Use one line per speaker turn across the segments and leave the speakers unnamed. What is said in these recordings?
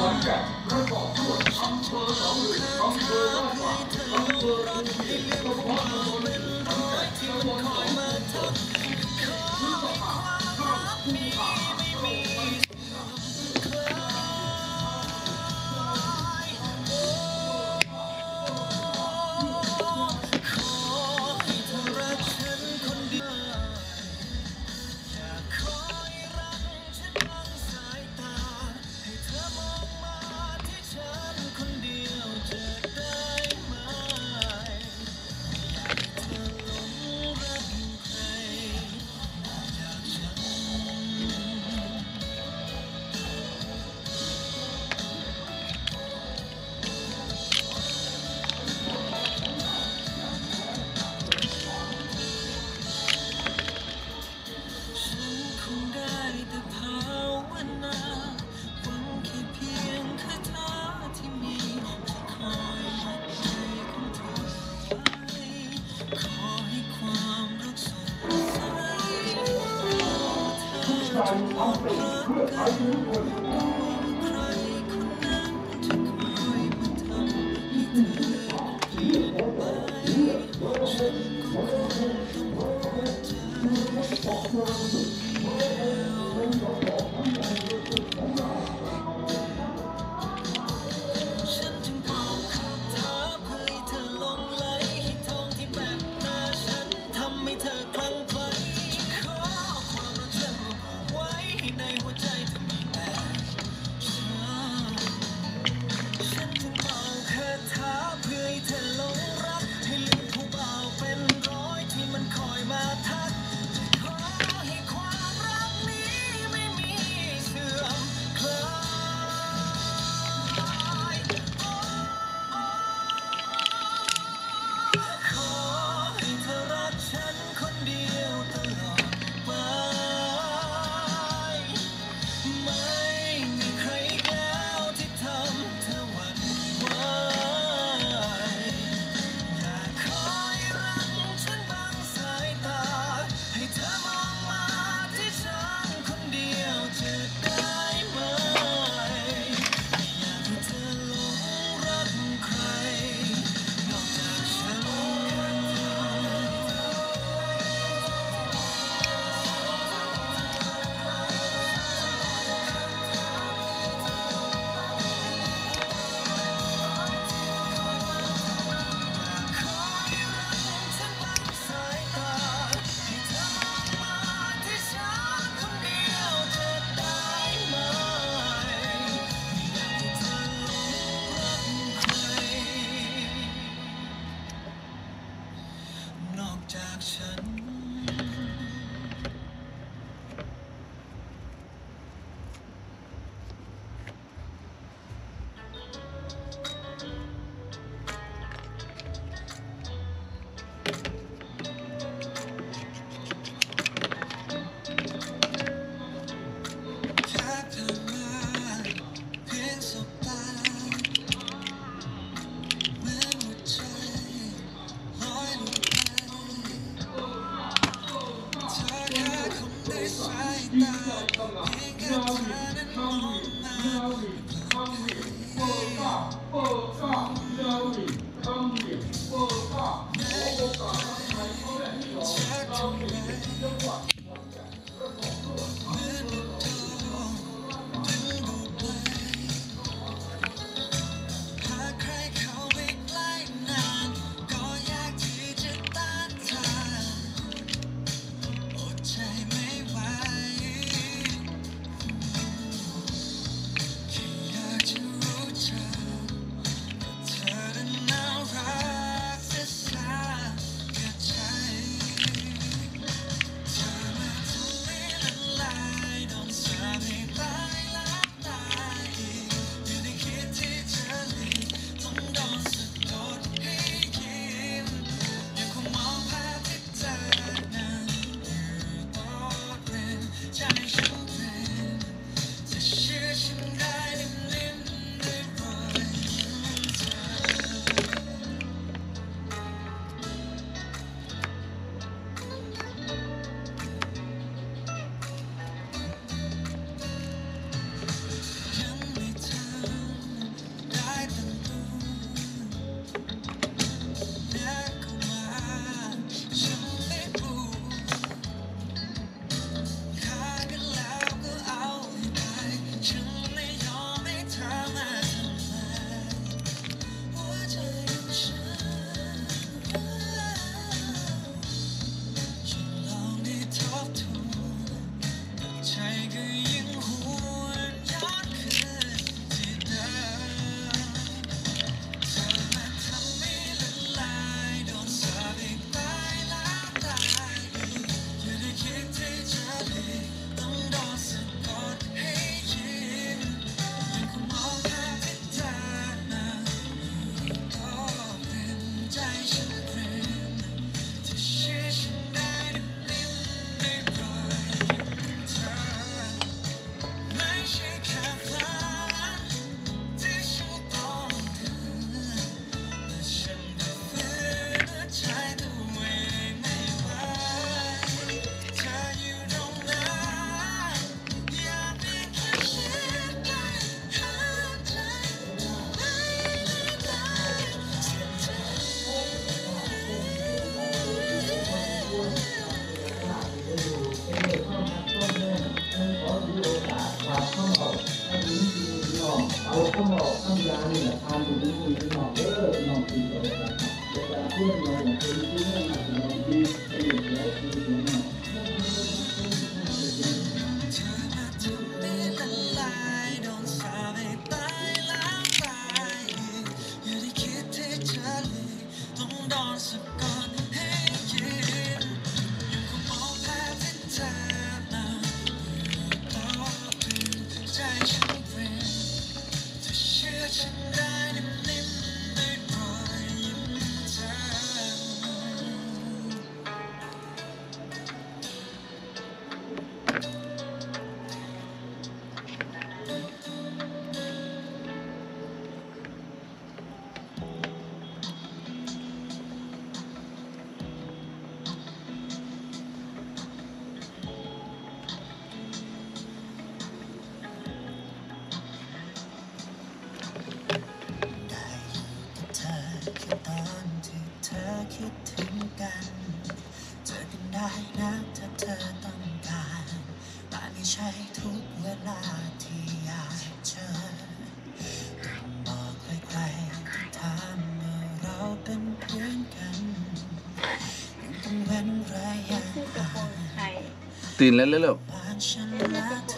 อนแก่นประกอบด้วยอำเภอหนองลืออำเภอบ้านหวานอำเภอภูเก็ตนครปฐมขอนแก่นตำบลหนองบัวพฤษภาเข้าภูผาใจทำเป็นเพื่อใครทุกคน
เอาข้าวข้าวยานี่แหละทานตรงนี้มีหนอกนอนกินเลยนะครับแต่เพื่อนเราอย่างคนที่ไม่มาถึงนอนกินไปอยู่แล้วคือเสียงห
คิดถึงกันเจอกันได้นะถ้าเธอต้องการแต่ไม่ใช่ทุกเวลาที่อยากเจอต้องบอกใครๆที่ถามว่าเราเป็นเพื่อนกันยังต้องเว้นระยะห่าง
ตื่นแล้วเร็ว
บ้านฉันและเธ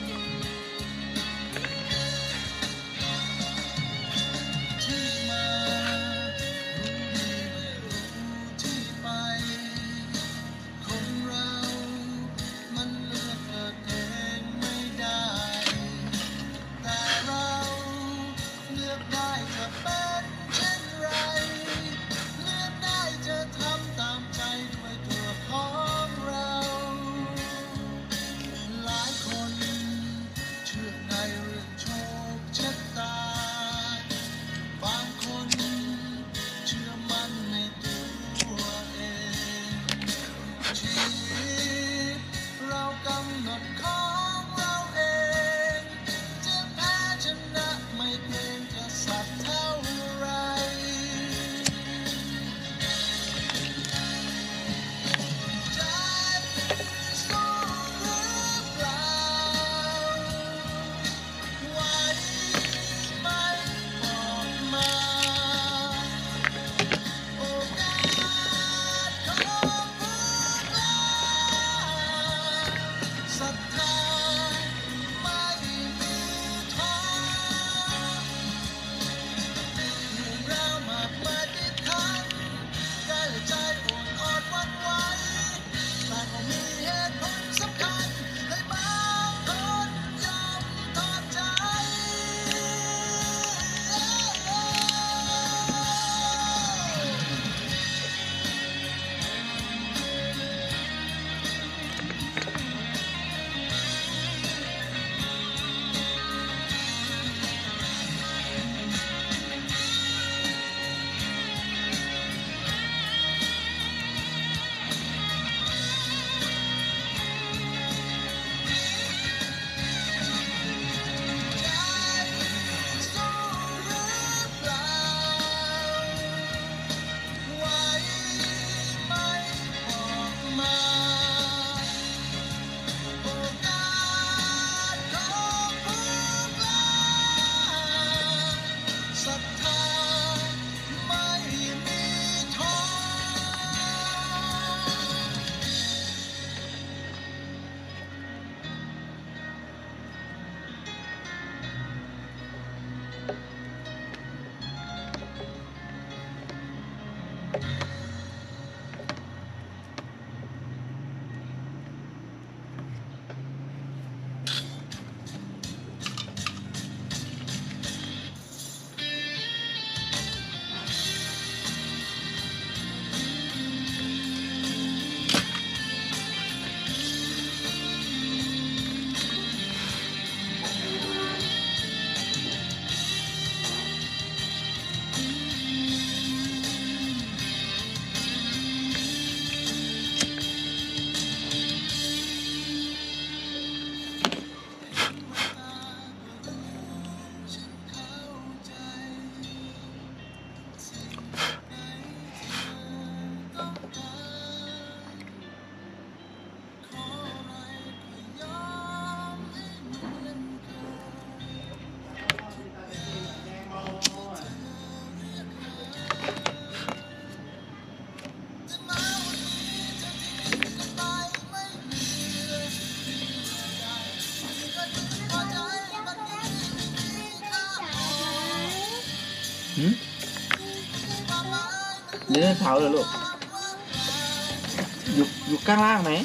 อ
หืมเล่นเท้าเลยลูกอยู่ข้างล่างไหม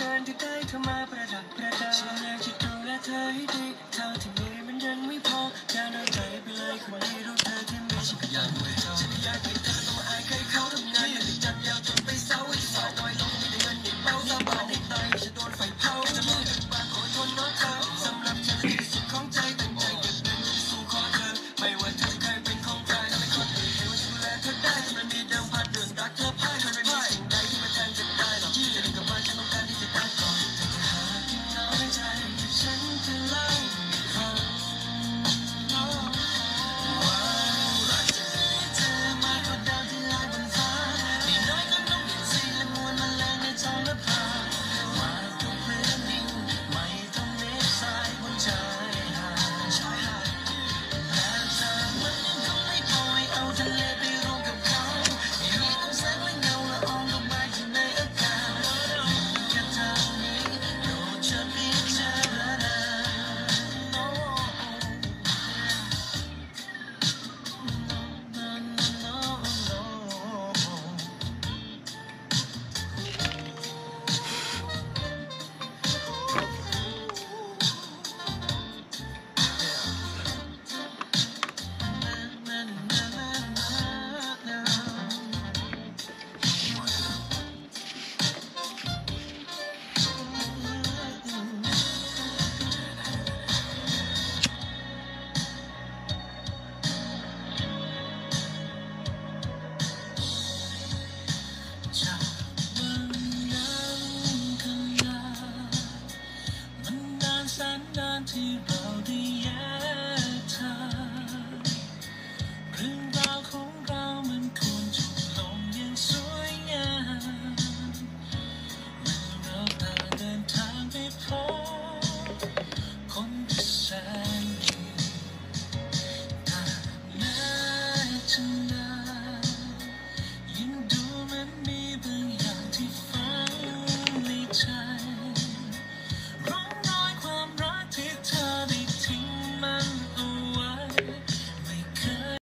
ดินที่ใกล้เธอมาประดับประดาฉันอยากจะดูแลเธอให้ดีเท่าที่มีมันยังไม่พอการเอาใจไปเลยคนที่รู้เธอที่มีฉันก็อยากด้วยเธอฉันอยากให้เธอต้องอายใครเขาทำงานอย่างจันยาวจนไปเศร้าไอ้สาวน้อยต้องมีแต่เงินในเป้าสาวบ้านในตายฉันโดนไฟเผาจะมือกันบางคนทนน้อยเธอสำหรับฉันที่สุดของใจตั้งใจเก็บเงินจะสู้ขอเธอไม่ว่าเธอจะเคยเป็นของใครไม่คนอื่นให้ว่าฉันดูแลเธอได้ที่มันมีเดิมพันเรื่องรักเธอพ่ายมันไม่มีสิ่งใดที่มันแทนจะได้หรอกที่จะดึงกลับมาฉันต้องการที่จะได้ก่อนแต่ถ้าหากที่น้อยใจฉันจะเล่าให้ฟังว่ารักเธอเธอมากกว่าดาวที่ลอยบนฟ้าไม่น้อยก็น้องเห็นสีและมวลแมลงในท้องนภาไม่ต้องเพลินนิ่งไม่ต้องเมฆทรายบนชายหาดแต่ถ้ามันยังคงไม่พอให้เอาทะเลไปรวมกับเขาไม่มีต้องแสงและเงาละอองดอกไม้ที่ในอากาศแค่เท่านี้โปรดเธอพิจารณา จากวันนั้นกันมา มันนานแสนนานที่เราได้แยกทางเรื่องราวของเรามันควรจบลงอย่างสวยงามเมื่อเราต่างเดินทางไปพบคนที่แสน